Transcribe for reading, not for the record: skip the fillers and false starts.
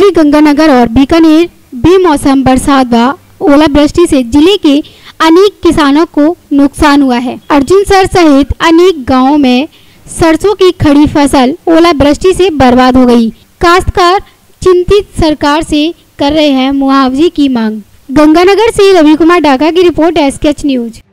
वहीं गंगानगर और बीकानेर बेमौसम बरसात व ओलावृष्टि से जिले के अनेक किसानों को नुकसान हुआ है। अर्जुनसर सहित अनेक गांवों में सरसों की खड़ी फसल ओलावृष्टि से बर्बाद हो गई। काश्तकार चिंतित सरकार से कर रहे हैं मुआवजे की मांग। गंगानगर से रवि कुमार डाका की रिपोर्ट, SKH न्यूज।